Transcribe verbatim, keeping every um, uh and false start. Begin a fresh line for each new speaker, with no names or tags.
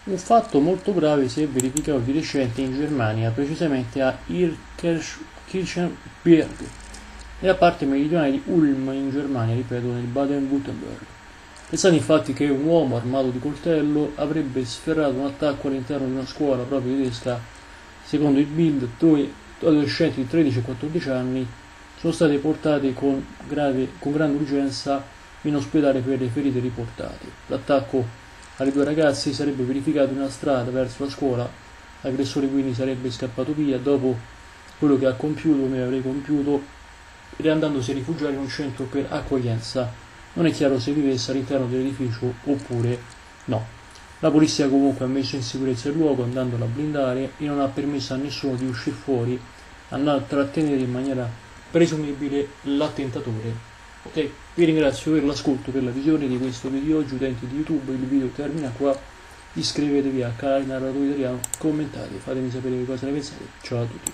Un fatto molto grave si è verificato di recente in Germania, precisamente a Irkirchen-Birk, nella parte meridionale di Ulm in Germania, ripeto, nel Baden-Württemberg. Pensate infatti che un uomo armato di coltello avrebbe sferrato un attacco all'interno di una scuola proprio tedesca, secondo il Bild, dove adolescenti di tredici e quattordici anni sono stati portati con, grave, con grande urgenza in ospedale per le ferite riportate. L'attacco alle due ragazze sarebbe verificato in una strada verso la scuola, l'aggressore quindi sarebbe scappato via dopo quello che ha compiuto, come avrei compiuto, riandandosi a rifugiare in un centro per accoglienza. Non è chiaro se vivesse all'interno dell'edificio oppure no. La polizia comunque ha messo in sicurezza il luogo andandolo a blindare e non ha permesso a nessuno di uscire fuori, andando a trattenere in maniera presumibile l'attentatore. Ok, vi ringrazio per l'ascolto, per la visione di questo video oggi, utenti di YouTube. Il video termina qua, iscrivetevi al canale Narratore Italiano, commentate, fatemi sapere che cosa ne pensate. Ciao a tutti.